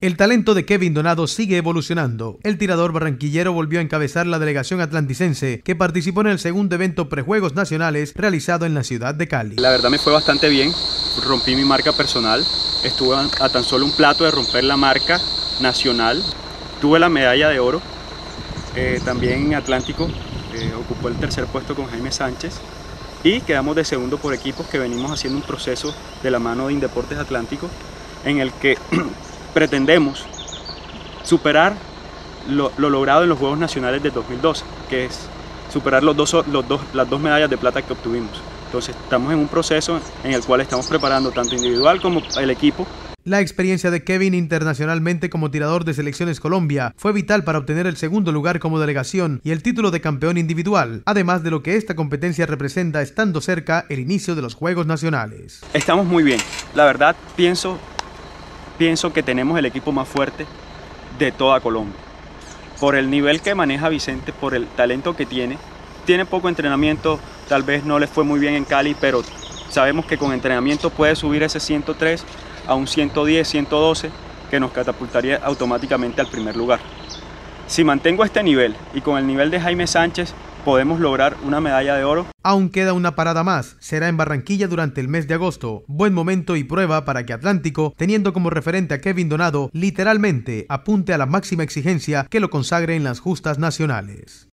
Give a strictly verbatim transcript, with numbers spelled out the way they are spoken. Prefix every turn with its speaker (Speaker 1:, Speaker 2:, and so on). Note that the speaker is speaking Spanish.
Speaker 1: El talento de Kevin Donado sigue evolucionando. El tirador barranquillero volvió a encabezar la delegación atlanticense que participó en el segundo evento prejuegos nacionales realizado en la ciudad de Cali.
Speaker 2: La verdad me fue bastante bien, rompí mi marca personal, estuve a tan solo un plato de romper la marca nacional, tuve la medalla de oro, eh, también en Atlántico eh, ocupó el tercer puesto con Jaime Sánchez y quedamos de segundo por equipos, que venimos haciendo un proceso de la mano de Indeportes Atlántico en el que pretendemos superar lo, lo logrado en los Juegos Nacionales del dos mil doce, que es superar los dos, los dos, las dos medallas de plata que obtuvimos. Entonces estamos en un proceso en el cual estamos preparando tanto individual como el equipo.
Speaker 1: La experiencia de Kevin internacionalmente como tirador de Selecciones Colombia fue vital para obtener el segundo lugar como delegación y el título de campeón individual, además de lo que esta competencia representa estando cerca el inicio de los Juegos Nacionales.
Speaker 2: Estamos muy bien, la verdad pienso, pienso que tenemos el equipo más fuerte de toda Colombia. Por el nivel que maneja Vicente, por el talento que tiene, tiene poco entrenamiento, tal vez no le fue muy bien en Cali, pero sabemos que con entrenamiento puede subir ese ciento tres a un ciento diez, ciento doce, que nos catapultaría automáticamente al primer lugar. Si mantengo este nivel y con el nivel de Jaime Sánchez, podemos lograr una medalla de oro.
Speaker 1: Aún queda una parada más, será en Barranquilla durante el mes de agosto. Buen momento y prueba para que Atlántico, teniendo como referente a Kevin Donado, literalmente apunte a la máxima exigencia que lo consagre en las justas nacionales.